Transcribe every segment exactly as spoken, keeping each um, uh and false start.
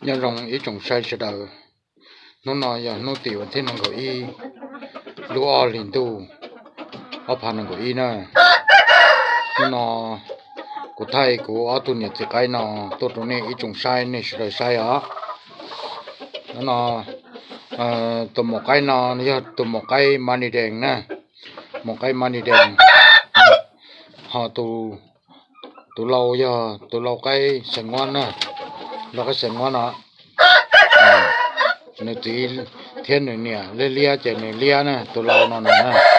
nhân rong ý trồng sai sẽ đầu nó nói giờ nó tiểu thế nó có ý lúa liền tu ở phần nó có ý nè nó nó của thầy của ở tu nhiệt thì cái nó tôi tụi này ý trồng sai này sẽ sai á nó nó tụi một cái nó giờ tụi một cái mani đèn nè một cái mani đèn họ tụ tụ lâu giờ tụ lâu cái sành ngon nè là cái sành ngon đó nên tí thiên này nè lên lia chạy này lia nè tụ lâu nó nè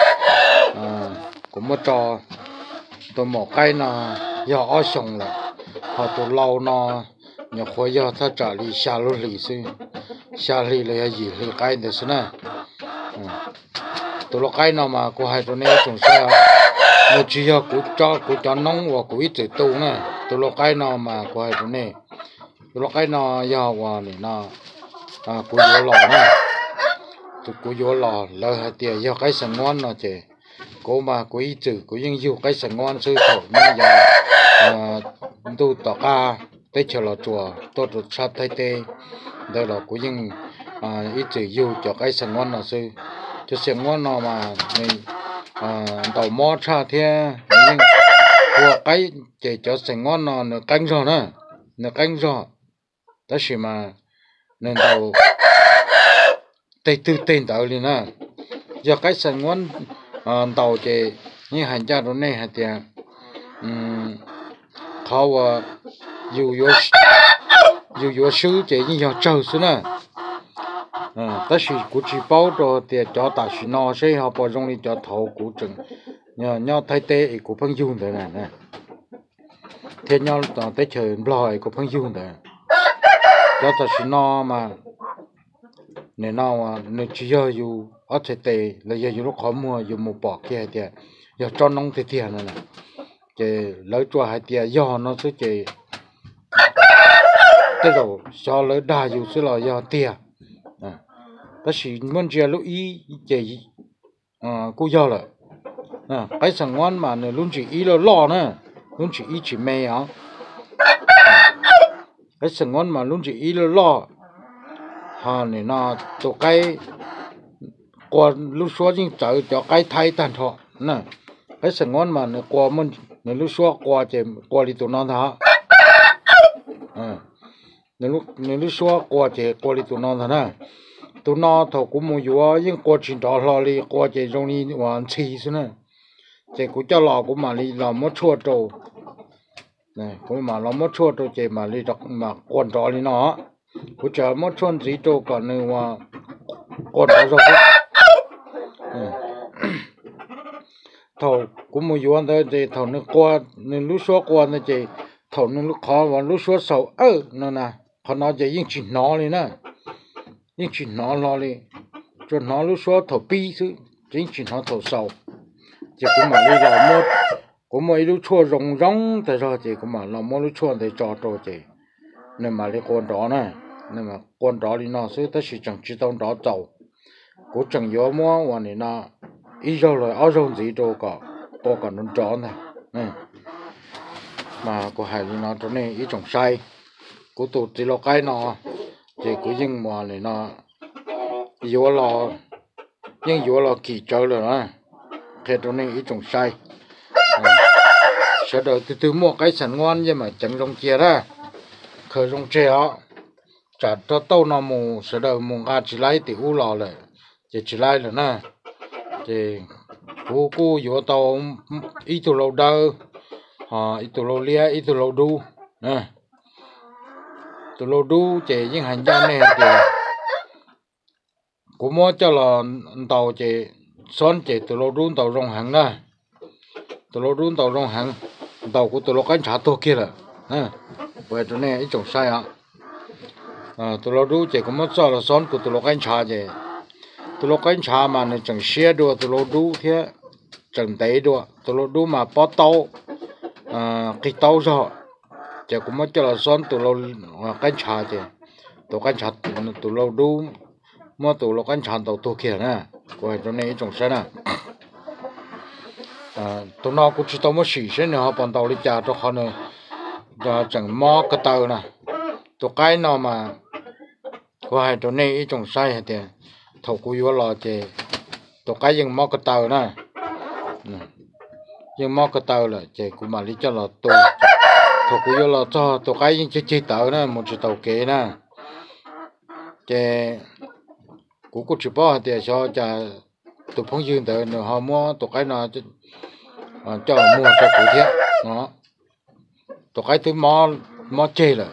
cũng mất trò tụ một cái nó giờ ở sông là họ tụ lâu nó nhà khối giờ ta trả lý xa lô lý xí xa lý là gì lý cái đấy xí nè tụ lâu cái nào mà cô hai tụ này cũng sao nó chỉ là cú cho cú cho nông và cú ít tự tu nè tụi lo cái nào mà quay tụi này tụi lo cái nào giàu và này nó à cú vô lò nè tụi cú vô lò lời hai tiền do cái sành ngon nó chứ cố mà cú ít tự cú nhưng yêu cái sành ngon sư khẩu như giờ à tu tọa ca tới chờ lò chùa tôi được sát thay tê đây là cú nhưng à ít tự yêu cho cái sành ngon là sư cho sành ngon nào mà mình à tàu mò cha thế nhưng của cái chỉ cho sành ngon nó nó canh rồi nè nó canh rồi đó là mà nên tàu tây tư tên tàu liền nè giờ cái sành ngon tàu chỉ như hành gia đó này hạt tiền họ dù dù dù dù sư chỉ như giờ trâu xí nè à đó là cụ chỉ bảo cho thì cho ta sĩ nó sẽ họ bảo trong đi cho thầu cụ chừng nhờ nhau thay thế cụ phân dung thế này nè thế nhau tao tới chơi lòi cụ phân dung thế cho ta sĩ nó mà nên nào nên chỉ giờ dù ở thay thế là giờ dù lúc khó mua dù một bỏ kia thì giờ cho nông thì tiền này nè thì lấy cho hai tiền giờ nó sẽ chỉ cái đồ cho lấy đa dù sẽ là giờ tiền đó là muốn chơi lúc ý chỉ à cô giờ là à cái sành ngon mà nó luôn chỉ ý là lo nè luôn chỉ ý chỉ mê á cái sành ngon mà luôn chỉ ý là lo hà này nó tụ cái qua lúc xưa nhưng chờ cho cái thay tàn thọ nè cái sành ngon mà nó qua mình nó lúc xưa qua chỉ qua đi tụ nó thà à nó lúc nó lúc xưa qua chỉ qua đi tụ nó thà nè tụi nó thầu cũng mua vừa nhưng qua chuyện đó là đi qua chuyện trong đi hoàn chi xí nè chỉ cũng cho lò cũng mà đi làm mất chua trâu này cũng mà làm mất chua trâu chỉ mà đi đọc mà quan trọng đi nó cũng chờ mất chua gì trâu còn nữa mà quan trọng rồi thầu cũng mua vừa thôi chỉ thầu nó qua nó lúc xóa qua nó chỉ thầu nó lúc khó và lúc xóa sầu ơ nó nè còn nó chỉ những chuyện nó đi nè những chuyện nó lo đi cho nó lúc xóa thầu pi chứ chính chuyện nó thầu sầu chỉ cũng mà đi làm một cũng mà lúc chua rong rong tại sao chỉ cũng mà làm một lúc chua thì cho cho chỉ nên mà đi con đó nè nên mà con đó đi nó sẽ tới sự chẳng chỉ tao đó giàu cũng chẳng nhớ mua và này nó ít rồi rồi áo rong gì đâu cả có cả nó chó này nè mà có hai đi nó chỗ này ít trồng sai của tụi chỉ lo cái nó chỉ cũng nhưng mà này nó vô lo nhưng vô lo kỳ chơi rồi đó thế chỗ này ít trồng sai sau đó từ từ mua cái sản ngon nhưng mà chẳng rong chia ra khởi rong chia á trả cho tàu nó mù sau đó mù gà chỉ lấy thì u lò lại chỉ chỉ lấy rồi nè thì cô cô vô tàu ít từ lâu đâu à ít từ lâu lia ít từ lâu đu nè từ lâu đu chỉ những hành gia này thì cũng mua cho là tàu chỉ son chỉ từ lâu đu tàu rong hàng nè từ lâu đu tàu rong hàng tàu của từ lâu cánh trả to kia là nè vậy chỗ này ít trồng sai ạ à từ lâu đu chỉ cũng mua cho là son của từ lâu cánh trả chỉ từ lâu cánh trả mà nó chẳng xe đua từ lâu đu thế chẳng thấy đua từ lâu đu mà bỏ tàu à cái tàu rồi chỉ cũng mất cho là son từ lâu cánh trả chứ từ cánh trả từ lâu đu mua từ lâu cánh trả tàu to kia nè coi chỗ này trồng sai nè à tụi nó cũng chỉ tao mới xỉ xí nữa họ bằng tàu đi chả cho họ nữa cho chẳng mò cái tàu nè tụi cái nào mà có hai chỗ này trong sai hết tiền thầu cú vô lò thì tổ cái nhưng mò cái tàu nè nhưng mò cái tàu là thì cũng mà lý cho là tổ thầu cú vô lò cho tổ cái nhưng chỉ chỉ tàu nè một chỉ tàu kế nè thì cú cú chỉ bỏ thì cho cho tổ phong dương tới nữa họ mua tổ cái nào cho mua cho cụ thể nó tổ cái thứ mò mò chơi là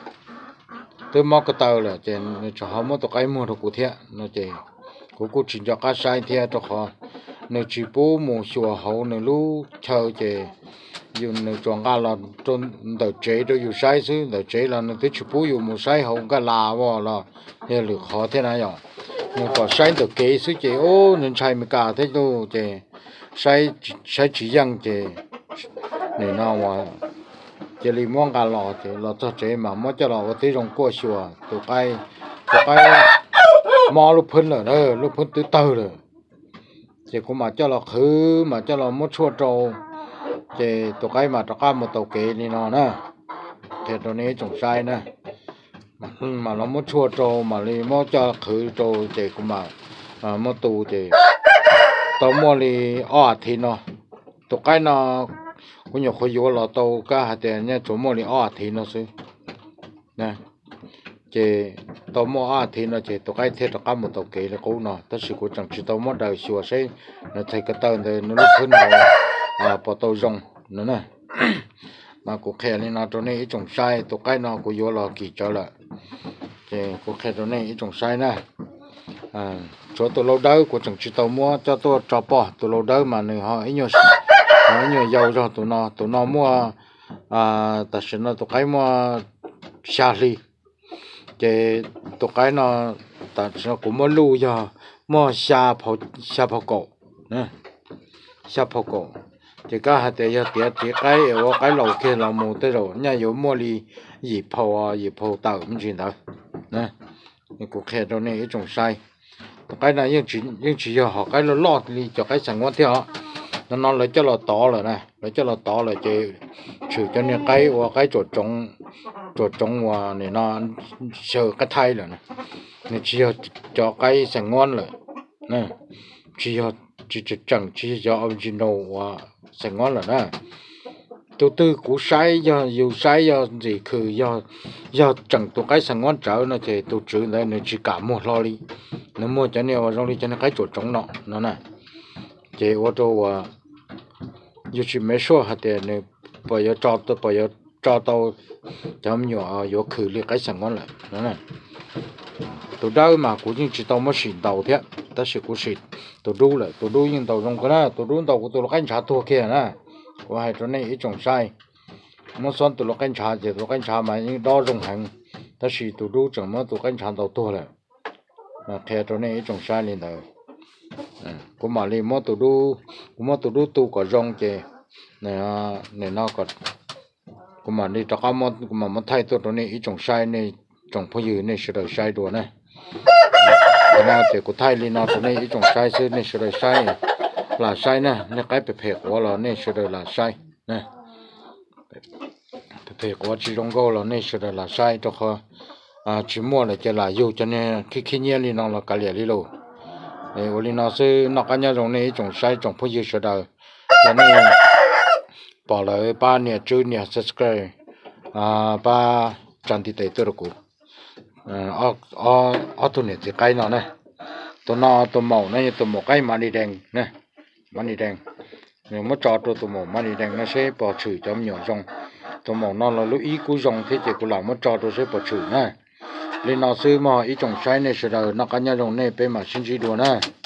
tôi mò cái tàu là chỉ cho họ mua tổ cái mua được cụ thể nó chỉ cú cú chỉ cho cái sai thì cho họ nếu chỉ bố mua sữa hậu nếu lu chờ chỉ dùng nếu chọn cái là trong đầu chế đó dùng sai chứ đầu chế là nếu chỉ bố dùng một sai hậu cái là vào là thì được khó thế này rồi nhưng có sai được kế chứ chỉ ô nên sai mới cả thế đâu chỉ sai sai chỉ rằng chỉ để nào mà chỉ li mong cái lọ chỉ lọ cho chế mà mới cho lọ có thể dùng qua sữa tụi cái tụi cái mò lúc phun rồi đó lúc phun từ từ rồi chỉ cũng mà cho lọ khứ mà cho lọ mất chua trâu chỉ tụi cái mà tụi cái một tàu kế đi nó nè thì tụi này trồng sai nè mà nó mất chua trâu mà li mất cho khứ trâu chỉ cũng mà à mất tù chỉ tàu mua li ở thì nó tụi cái nó cũng nhiều khối vô lọ tàu cả hạt tiền nhá chỗ mua li ở thì nó xí nè chỉ tàu mua ở thì nó chỉ tụi cái thế tụi cái một tàu kế là cố nó tất sự của chẳng chỉ tàu mua đời sửa xây nó thấy cái tàu này nó lúc hơn nó à bỏ tàu rong nữa nè mà cuộc khe này nó chỗ này trồng sai tụi cái nó cũng vô lọ kỳ cho lại thì cuộc khe chỗ này trồng sai nè à chỗ tụi lâu đời của chẳng chỉ tàu mua cho tôi cho bỏ tụi lâu đời mà người họ ít nhiều họ nhiều giàu rồi tụi nó tụi nó mua à tại sao nó tụi cái mua xa li thì tụi cái nó tại sao cũng mua lưu giờ mua xa phao xa phao cổ nè xa phao cổ thì cái hạt thì giờ tiệt chỉ cái ở cái lầu kia là một tới rồi nhà có mua li gì phao gì phao tàu cũng chuyện đó nè cái cuộc khe đó này trồng sai cái này nhưng chỉ nhưng chỉ giờ họ cái nó lọt đi cho cái sản quan theo họ nó nó lấy cho nó to rồi này lấy cho nó to rồi thì trừ cho nên cái và cái chỗ trồng chỗ trồng và này nó sờ cái thay rồi này nên chỉ cho cái sản ngon rồi nè chỉ cho chỉ chỉ chẳng chỉ cho original và sản ngon rồi nè tôi tư cú sai do dù sai do gì cứ do do chẳng tôi cái sản ngon trở nó thì tôi chữ đấy nó chỉ cả một lo đi nó mua cho nên vào trong đi cho nên cái chỗ trống nọ nó nè chỉ ô tô và dù chỉ mấy số hạt tiền này bây giờ cho tôi bây giờ cho tôi chấm nhỏ vô khử liệt cái sản ngon lại nó nè tôi đâu mà cũng chỉ tao mới xịn tàu thế ta sẽ cũng xịn tôi đu lại tôi đu nhưng tàu trong cái này tôi đu tàu của tôi là cái trả thua kia nè của hai chỗ này ít trồng sai muốn son tôi là cái trả thì tôi cái trả mà những đo dùng hàng ta chỉ tôi đu chẳng mà tôi cái trả tàu thua lại mà theo chỗ này ít trồng sai lên rồi cũng mà đi mua tôi đu cũng mua tôi đu tu có rong chè này này nó còn cũng mà đi cho các món cũng mà muốn thay tôi chỗ này ít trồng sai này trồng phong dư này sẽ được sai đùa này cái nào thì cũng thay lên nó chỗ này ít trồng sai xưa này sẽ được sai là sai nè này cái bẹp bẹp của nó này sẽ được là sai nè bẹp bẹp của chỉ trong gỗ là này sẽ được là sai cho họ à chỉ mua là chỉ là yêu cho nên khi khi nhiên lên nó là cái liền đi luôn để ở lên nó sẽ nó cái nhà trong này trồng sai trồng phong dư sẽ được cho nên bỏ lại ba nè chú nè subscribe à ba trang thị tế tôi được cụ ở ở ở tụi này thì cái nó này tụi nó tụi màu này tụi màu cái mani đen nè mani đen nếu mà cho tụi tụi màu mani đen nó sẽ bỏ chữ cho nhỏ rong tụi màu nó là lúc ý cú rong thế thì cụ làm mà cho tụi sẽ bỏ chữ nè lên nó sư mà ý trồng sai này sẽ là nó cái nhà rong này bên mà xin chỉ đùa nè